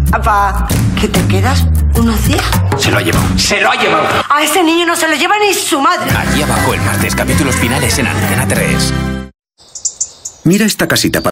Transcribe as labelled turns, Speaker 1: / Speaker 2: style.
Speaker 1: Papá, ¿que te quedas unos días?
Speaker 2: Se lo ha llevado. ¡Se lo ha llevado!
Speaker 1: A ese niño no se lo lleva ni su madre.
Speaker 2: Allí abajo el martes, capítulos finales en Antena 3.
Speaker 3: Mira esta casita.